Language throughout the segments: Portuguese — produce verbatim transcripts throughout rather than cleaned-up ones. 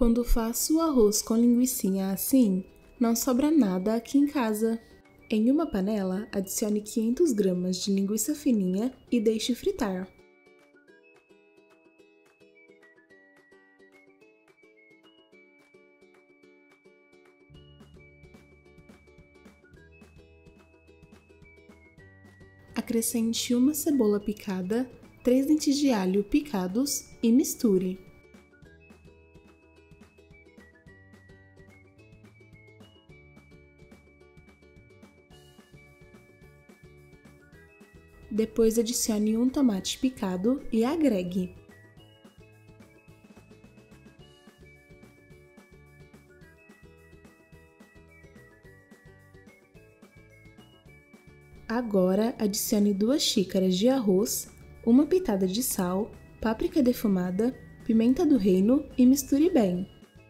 Quando faço o arroz com linguicinha assim, não sobra nada aqui em casa. Em uma panela, adicione quinhentas gramas de linguiça fininha e deixe fritar. Acrescente uma cebola picada, três dentes de alho picados e misture. Depois adicione um tomate picado e agregue. Agora adicione duas xícaras de arroz, uma pitada de sal, páprica defumada, pimenta do reino e misture bem.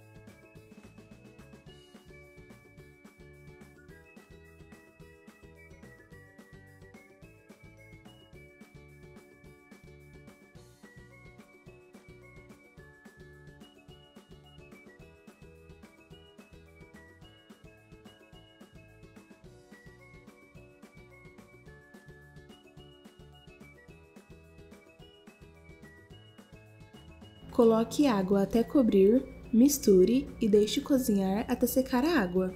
Coloque água até cobrir, misture e deixe cozinhar até secar a água.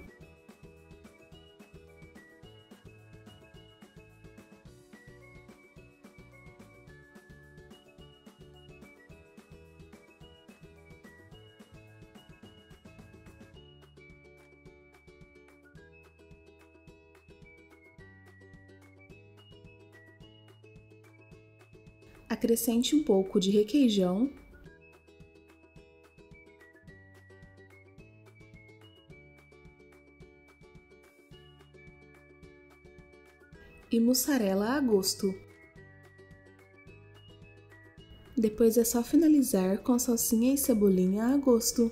Acrescente um pouco de requeijão e mussarela a gosto. Depois é só finalizar com salsinha e cebolinha a gosto.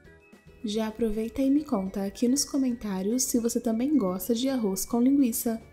Já aproveita e me conta aqui nos comentários se você também gosta de arroz com linguiça.